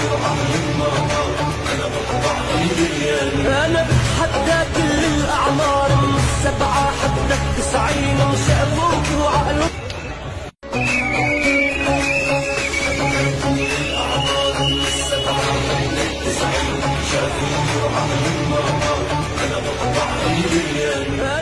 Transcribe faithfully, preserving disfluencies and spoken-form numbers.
أنا بتحدى كل الأعمار من السبعة حتى التسعين وشافوك وعقلوا أنا بقطع أيدي